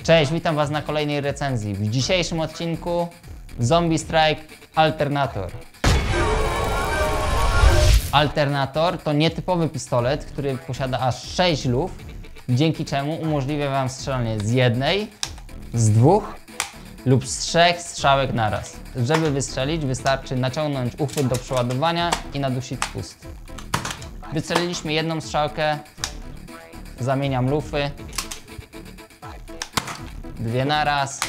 Cześć, witam Was na kolejnej recenzji. W dzisiejszym odcinku Zombie Strike Alternator. Alternator to nietypowy pistolet, który posiada aż 6 luf, dzięki czemu umożliwia Wam strzelanie z jednej, z dwóch lub z 3 strzałek naraz. Żeby wystrzelić, wystarczy naciągnąć uchwyt do przeładowania i nadusić spust. Wystrzeliliśmy jedną strzałkę, zamieniam lufy, dwie naraz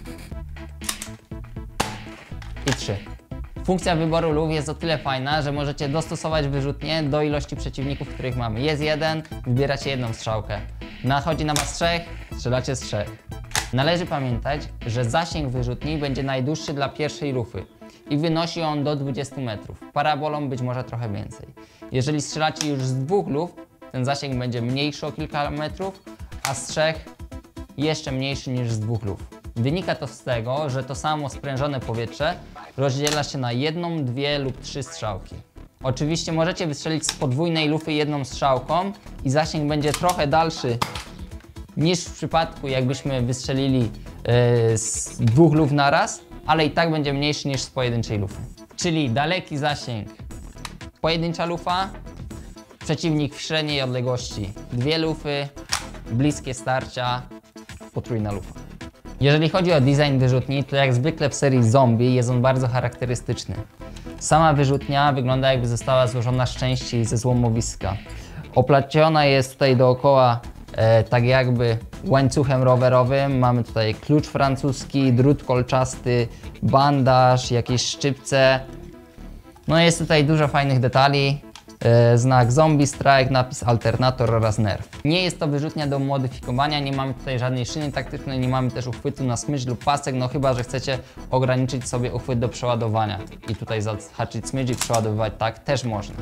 i 3. Funkcja wyboru luf jest o tyle fajna, że możecie dostosować wyrzutnię do ilości przeciwników, których mamy. Jest jeden, wybieracie jedną strzałkę. Nachodzi na Was 3, strzelacie z 3. Należy pamiętać, że zasięg wyrzutni będzie najdłuższy dla pierwszej lufy i wynosi on do 20 metrów. Parabolą być może trochę więcej. Jeżeli strzelacie już z 2 luf, ten zasięg będzie mniejszy o kilka metrów, a z 3 jeszcze mniejszy niż z 2 luf. Wynika to z tego, że to samo sprężone powietrze rozdziela się na 1, 2 lub 3 strzałki. Oczywiście możecie wystrzelić z podwójnej lufy jedną strzałką i zasięg będzie trochę dalszy niż w przypadku, jakbyśmy wystrzelili z 2 luf naraz, ale i tak będzie mniejszy niż z pojedynczej lufy. Czyli daleki zasięg, pojedyncza lufa, przeciwnik w średniej odległości 2 lufy, bliskie starcia, potrójna lufa. Jeżeli chodzi o design wyrzutni, to jak zwykle w serii Zombie jest on bardzo charakterystyczny. Sama wyrzutnia wygląda, jakby została złożona z części ze złomowiska. Opleciona jest tutaj dookoła tak jakby łańcuchem rowerowym. Mamy tutaj klucz francuski, drut kolczasty, bandaż, jakieś szczypce. No jest tutaj dużo fajnych detali. Znak Zombie Strike, napis Alternator oraz Nerf. Nie jest to wyrzutnia do modyfikowania, nie mamy tutaj żadnej szyny taktycznej, nie mamy też uchwytu na smycz lub pasek, no chyba że chcecie ograniczyć sobie uchwyt do przeładowania i tutaj zahaczyć smycz i przeładowywać, tak też można.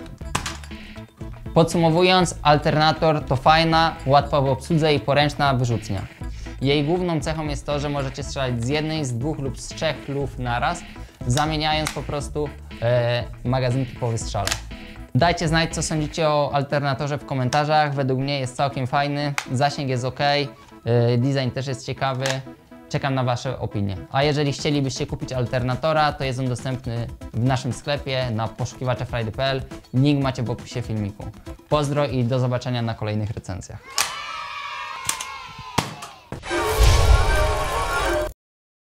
Podsumowując, Alternator to fajna, łatwa w obsłudze i poręczna wyrzutnia. Jej główną cechą jest to, że możecie strzelać z jednej, z 2 lub z 3 luf naraz, zamieniając po prostu magazynki po wystrzale. Dajcie znać, co sądzicie o Alternatorze w komentarzach. Według mnie jest całkiem fajny, zasięg jest ok, design też jest ciekawy. Czekam na Wasze opinie. A jeżeli chcielibyście kupić Alternatora, to jest on dostępny w naszym sklepie na poszukiwaczefrajdy.pl. Link macie w opisie filmiku. Pozdro i do zobaczenia na kolejnych recenzjach.